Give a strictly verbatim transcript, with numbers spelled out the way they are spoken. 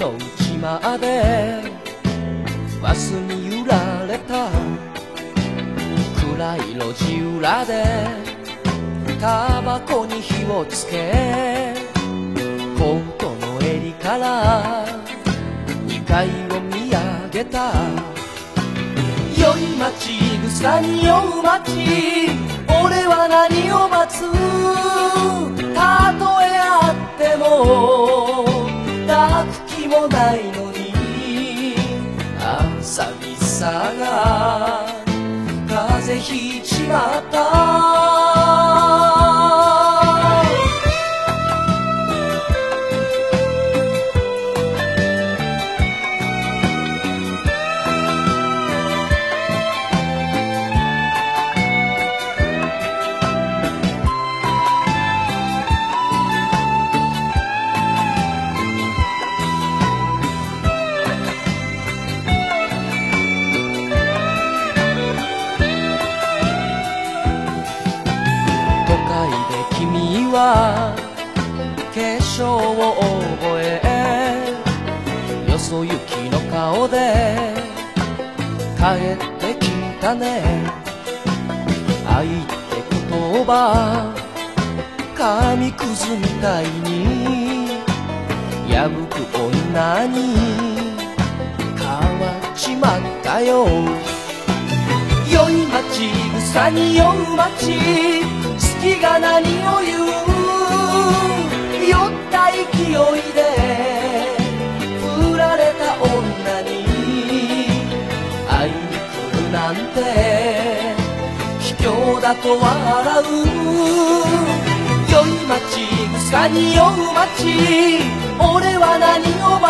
の内までバスに揺られた暗い路地裏でタバコに火をつけコートの襟からにかいを見上げた酔い待ち草に酔う街俺は何を待つたとえあっても泣く気もないのに朝びさが風邪ひいちまった君は化粧を覚えよそ行きの顔で帰ってきたね愛って言葉紙くずみたいに破く女に変わっちまったよ酔い待ち草に酔う街好きが何を言う酔った勢いで振られた女に会いに来るなんて卑怯だと笑う酔い待ち草に酔う街俺は何を